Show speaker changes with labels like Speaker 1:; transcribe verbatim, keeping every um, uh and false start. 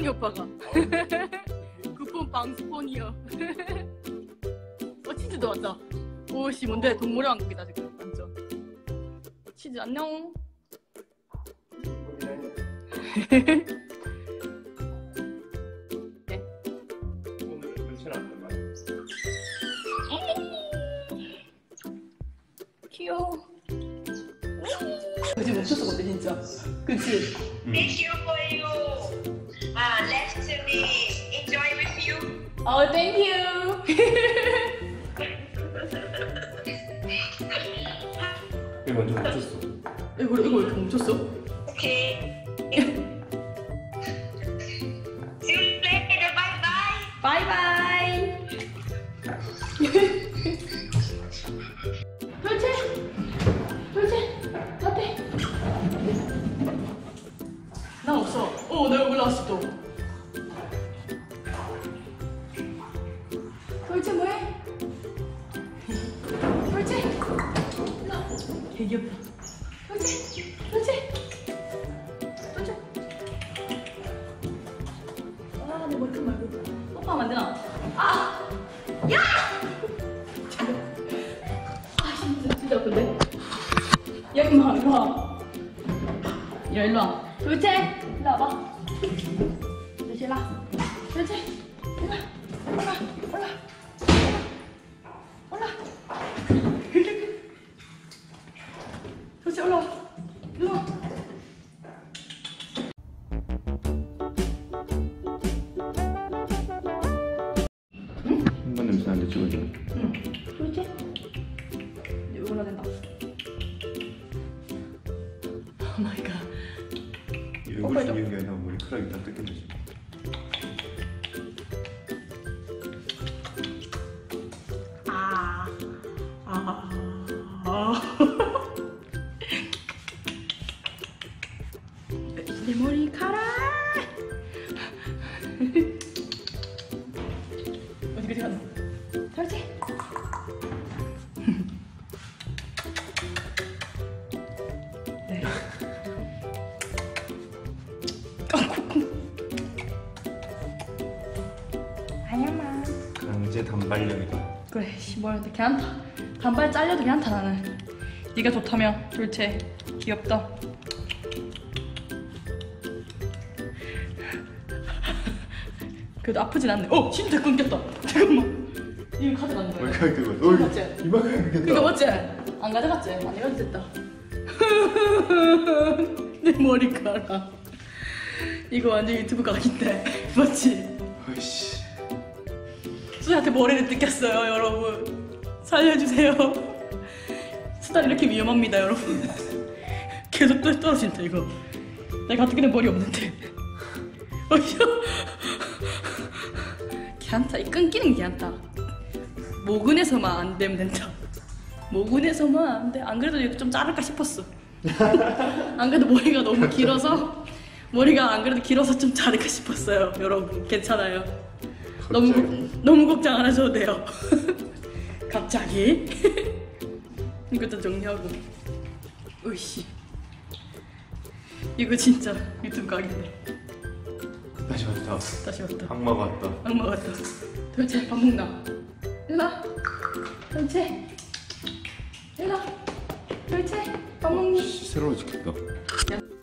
Speaker 1: 스포니 오빠가. 굿폰 방스포니어. 어 치즈도 왔다. 오씨 뭔데 동물의 왕국이다 지금 완전. 치즈 안녕. 네.
Speaker 2: 오늘 눈치는 안 된다.
Speaker 1: 귀여워. 그치 멈췄어 근데 진짜. 그치?
Speaker 3: Tissue for you. Uh, left to me. Enjoy with you.
Speaker 1: Oh, thank you.
Speaker 2: 이거 먼저 멈췄어.
Speaker 1: 이거 이거 왜 이렇게 멈췄어?
Speaker 3: Okay. See you later. Bye bye.
Speaker 1: 바이바이. 돌체, 돌체, 어때? 나 없어. 어, 내가 올라왔어 또. 돌체 뭐해? 돌체. 나 되게 귀엽다. 돌체, 돌체, 돌체. 아, 내 머리 좀 말고. 오빠 만드나? 아, 야! 아, 진짜 진짜 아픈데? 야, 임마, 일로 와. 야, 일로 와. 돌체, 일로 와봐. 돌체, 일로 와. 돌체, 일로 와. 올라, 올라, 올라, 올라. 돌체, 올라와. 일로 와.
Speaker 2: 한번 냄새 나는데 찍어줘.
Speaker 1: 응. 돌체. 이제 올라간다. 오 마이 갓.
Speaker 2: 이 얼굴 생긴 게 아니라 머리카락이 다 뜯겨져.
Speaker 1: 아, 아, 아. 내 머리카락. 어디까지 갔나? 설치. 네. 아야마.
Speaker 2: 강제 단발력이다.
Speaker 1: 그래, 씨발, 괜찮다. 단발 잘려도 괜찮다 나는. 네가 좋다며, 돌체. 귀엽다. 그래도 아프진 않네. 어, 진짜 끊겼다. 잠깐만. 이거 가져가는 거야.
Speaker 2: 머리카락 뜯어.
Speaker 1: 이거 맞지?
Speaker 2: 이만큼 뜯겼다.
Speaker 1: 그거 맞지? 안 가져갔지? 안 가져도 됐다. 내 머리카락. 이거 완전 유튜브 각인데. 맞지?
Speaker 2: 아이씨.
Speaker 1: 수다한테 머리를 뜯겼어요, 여러분. 살려주세요. 수다 이렇게 위험합니다, 여러분. 계속 또 떨어진다, 이거. 내가 어떻게든 머리 없는데. 어휴. 괜찮다. 이 끊기는 괜찮다. 모근에서만 안 되면 된다. 모근에서만 안 돼. 안 그래도 이거 좀 자를까 싶었어. 안 그래도 머리가 너무 길어서 머리가 안 그래도 길어서 좀 자를까 싶었어요. 여러분 괜찮아요. 너무 너무 걱정 안 하셔도 돼요. 갑자기 이것도 정리하고. 으이씨. 이거 진짜 유튜브 각인데.
Speaker 2: 다시 왔다.
Speaker 1: 다시 왔다.
Speaker 2: 악마가 왔다.
Speaker 1: 악마 같다. 돌체 밥 먹나? 일로와. 돌체 일로와. 돌체 밥 먹니?
Speaker 2: 새로워지겠다.